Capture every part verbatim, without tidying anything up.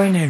Corner.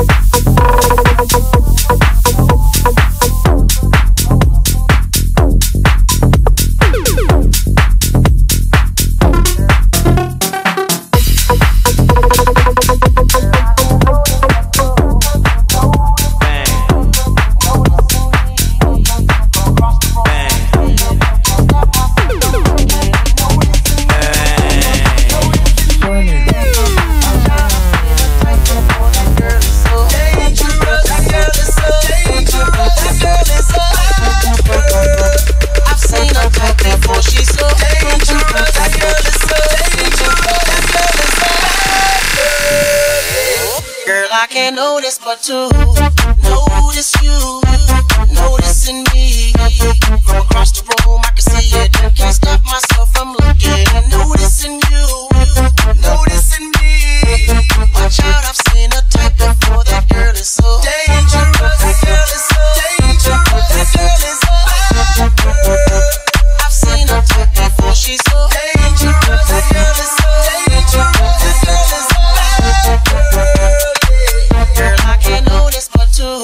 Notice but to notice you, noticing me. From across the room I can see it, can't stop myself from looking. Noticing you, noticing me. Watch out, I've seen a type before. That girl is so dangerous. That girl is so dangerous. That girl is so dangerous. I've seen a type before. She's so dangerous. That girl is so dangerous. That girl is so dangerous. Girl, I can't notice but to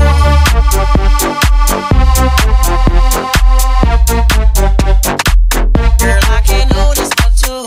Girl, I can't notice but to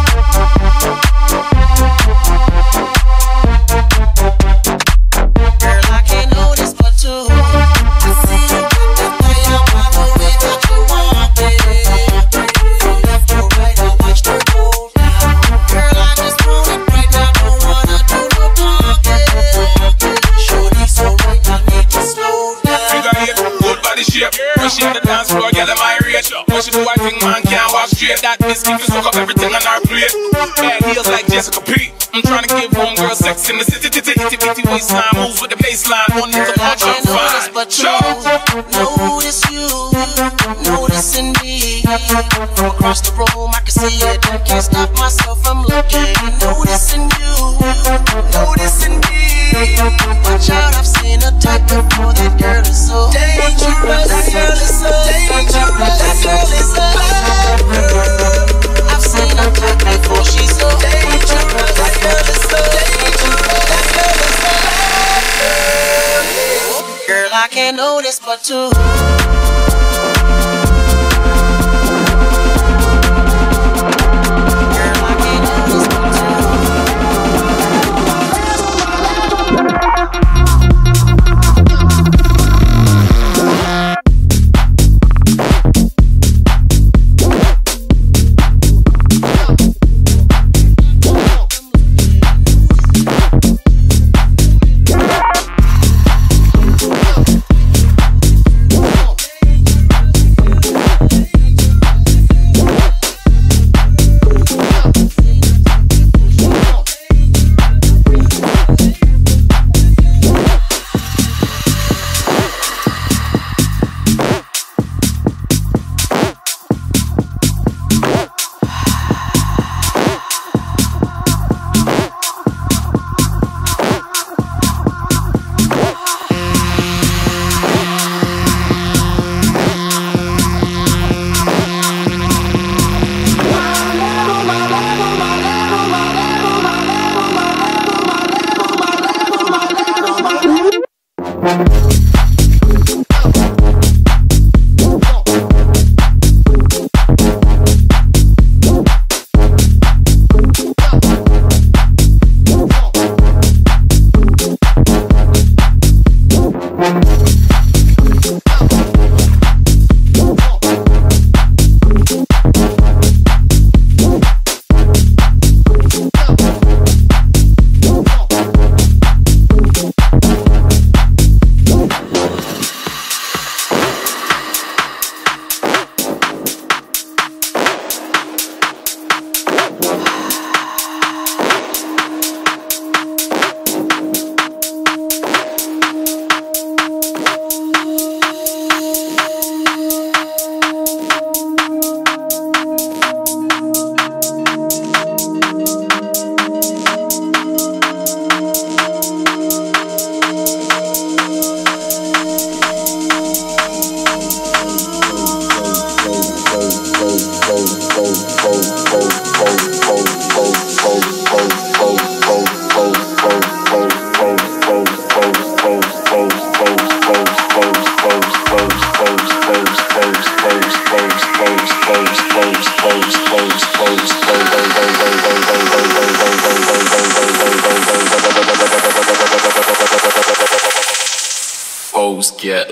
Girl, I can't notice but to I see you got that fire by the way that you walk it. From left to right, I watched her go down. Girl, I just want it right now, don't wanna do no talking. Shorty so right, I need to slow down. Figure eight, good body shape. When she hit the dance floor, get them irate. When she do I think man can't walk straight. That biscuit can soak up everything on our plate. Bad heels like Jessica P. I'm trying to give homegirl sex in the city, titty, itty bitty waistline. Moves with the baseline, one need to punch up fine. But you, notice you, noticing me. From across the room I can see it, can't stop myself from looking. Noticing you, noticing me. Watch out, I've seen a type before. That girl is so dangerous. That girl is so dangerous. That girl is so dangerous. I've seen a type before. She's so dangerous. That girl is so dangerous. That girl is so dangerous. Girl, I can't notice but to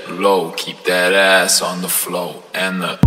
get low, keep that ass on the floor. And the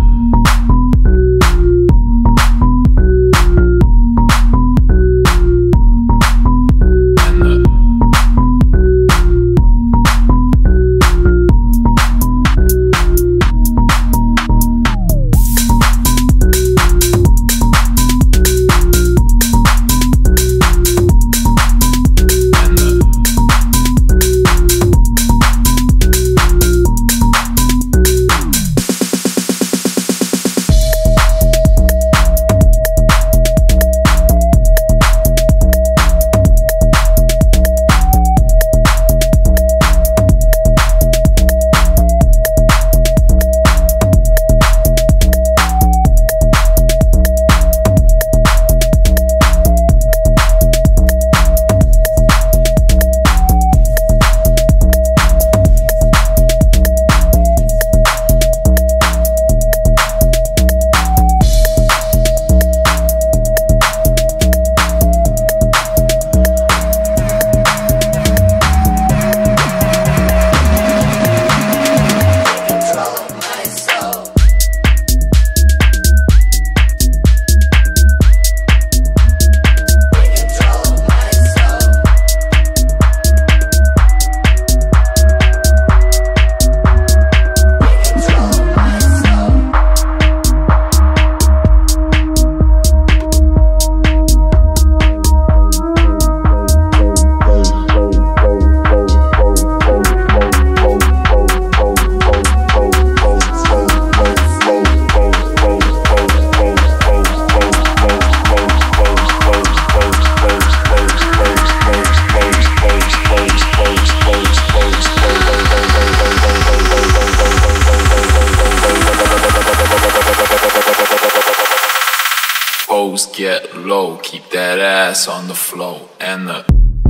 get low, keep that ass on the floor. And the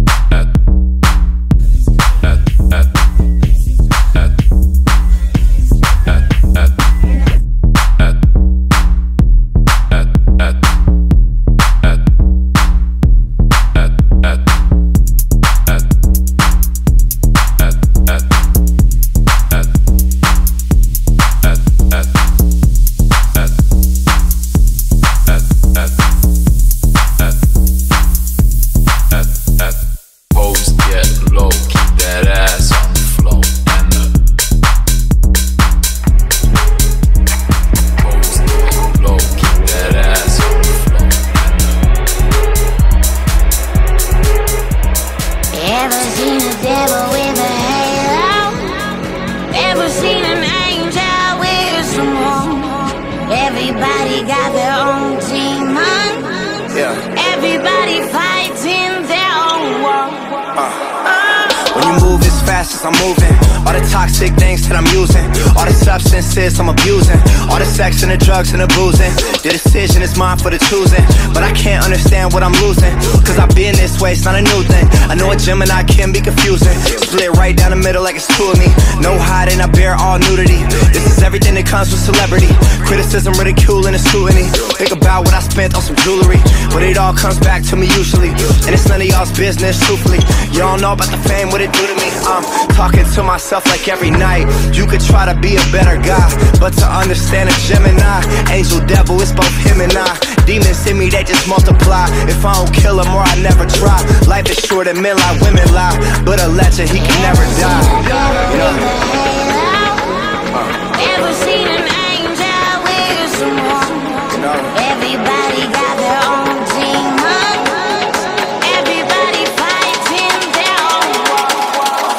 I'm moving, all the toxic things that I'm using, all the substances I'm abusing, all the sex and the drugs and the boozing. The decision is mine for the choosing, but I can't understand what I'm losing, cause I've been this way, it's not a new thing. I know a Gemini can be confusing, split right down the middle like it's two of me. No hiding, I bear all nudity. This is everything that comes with celebrity. Criticism, ridicule, and a scrutiny. Think about what I spent on some jewelry, but it all comes back to me usually, and it's none of y'all's business, truthfully. You don't know about the fame, what it do to me. I'm talking to myself like every night. You could try to be a better guy, but to understand a Gemini, angel, devil, it's both him and I. Demons in me, they just multiply. If I don't kill them or I never try. Life is short and men lie, women lie, but a legend, he can never die. Yeah. Never seen an angel with someone. No. Everybody got their own demons. Everybody fighting their own war.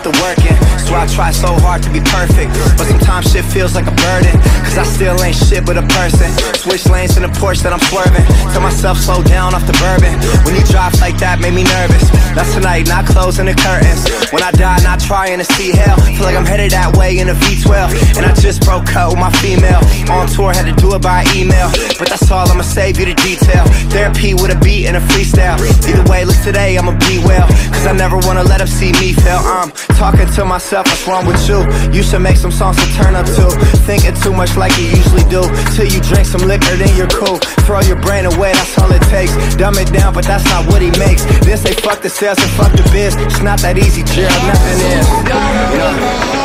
the work in. So I try so hard to be perfect, but sometimes shit feels like a burden, cause I still ain't shit but a person. Switch lanes in the Porsche that I'm swerving. Tell myself slow down off the bourbon. When you drive like that, made me nervous. That's tonight, not closing the curtains. When I die, not trying to see hell. Feel like I'm headed that way in a V twelve. And I just broke up with my female. On tour, had to do it by email. But that's all, I'ma save you the detail. Therapy with a beat and a freestyle. Either way, look today, I'ma be well, cause I never wanna let them see me fail. I'm talking to myself, what's wrong with you? You should make some songs to turn up to. Thinking too much like you usually do. Till you drink some liquor, then you're cool. Throw your brain away, that's all it takes. Dumb it down, but that's not what he makes. Then say fuck the sales and fuck the biz. It's not that easy, Gerald, nothing is. Yeah.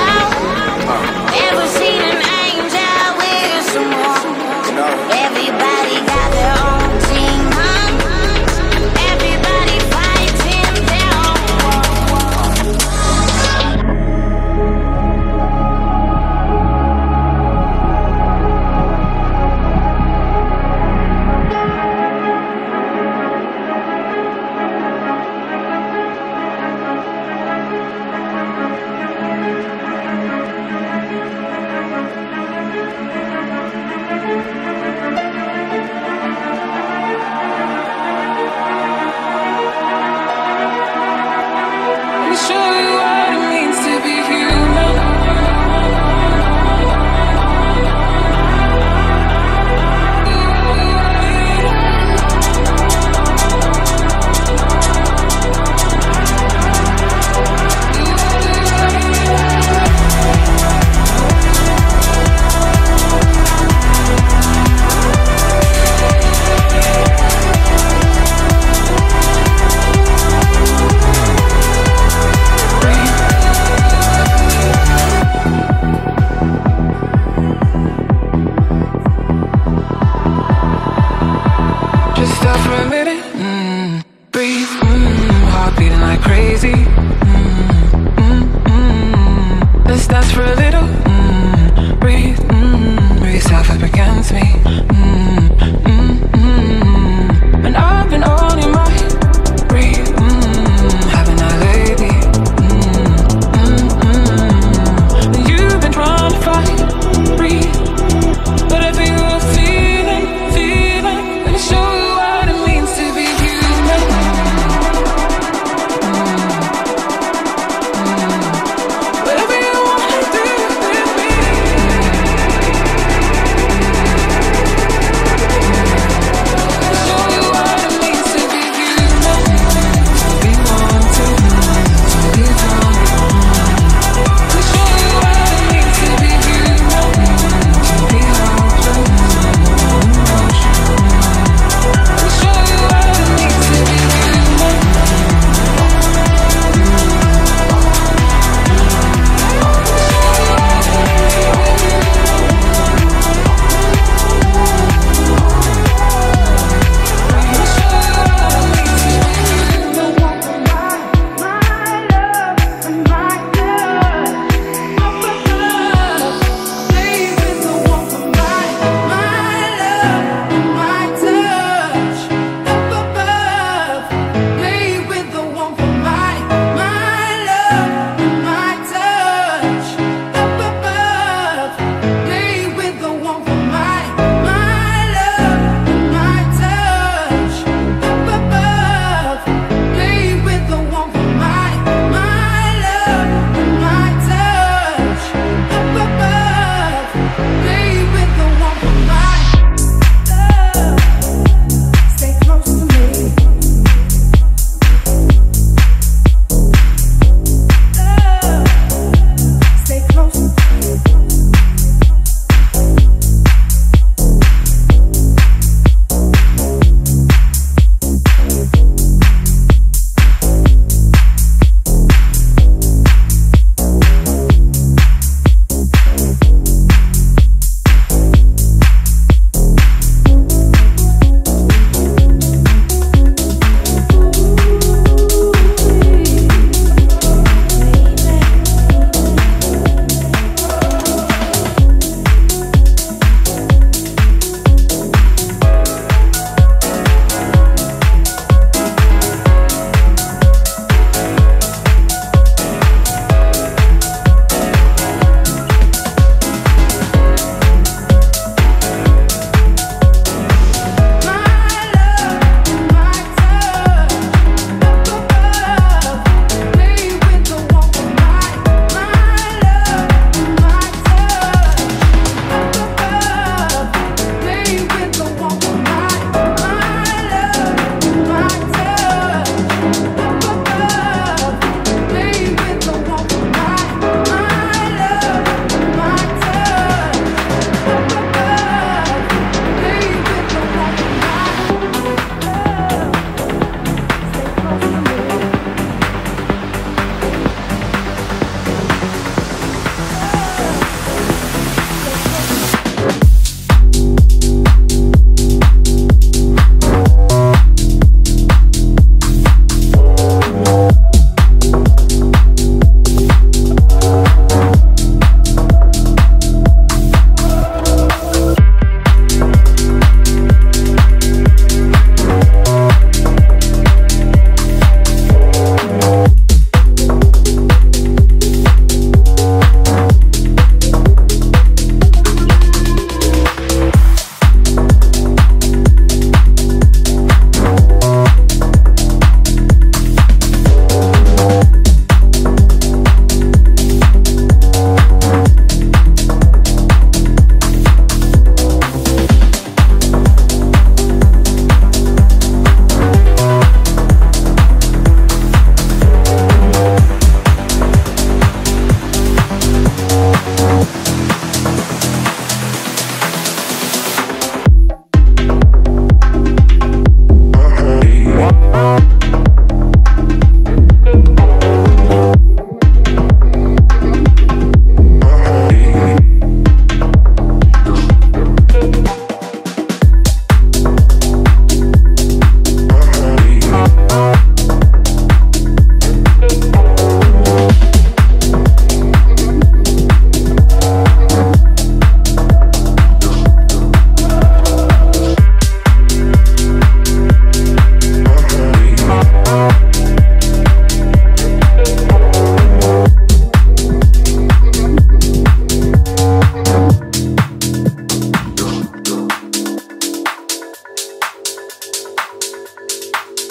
Never seen an angel with someone. Everybody got their own team. Everybody fighting their own war.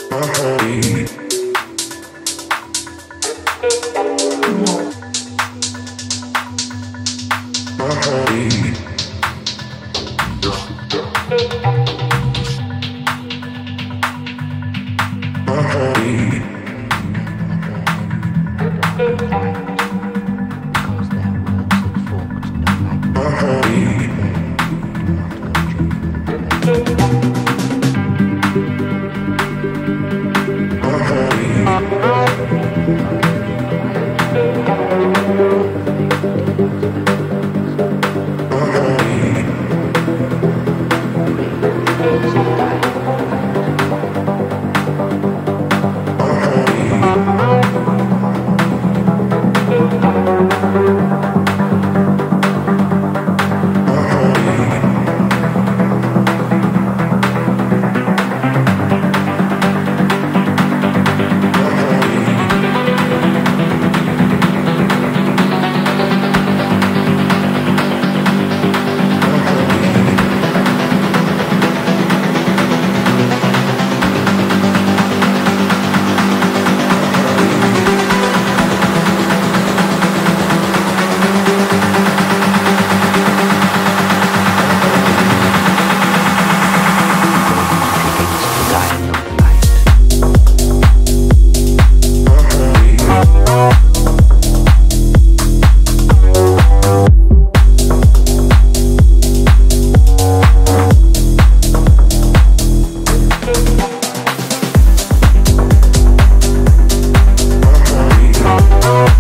We'll be right back.